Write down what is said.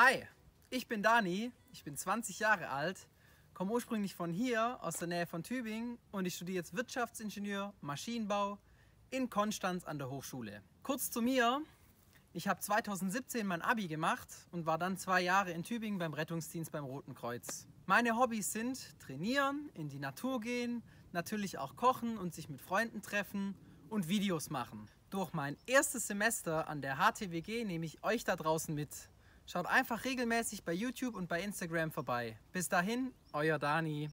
Hi, ich bin Dani, ich bin 20 Jahre alt, komme ursprünglich von hier, aus der Nähe von Tübingen und ich studiere jetzt Wirtschaftsingenieur, Maschinenbau in Konstanz an der Hochschule. Kurz zu mir, ich habe 2017 mein Abi gemacht und war dann 2 Jahre in Tübingen beim Rettungsdienst beim Roten Kreuz. Meine Hobbys sind trainieren, in die Natur gehen, natürlich auch kochen und sich mit Freunden treffen und Videos machen. Durch mein erstes Semester an der HTWG nehme ich euch da draußen mit. Schaut einfach regelmäßig bei YouTube und bei Instagram vorbei. Bis dahin, euer Dani.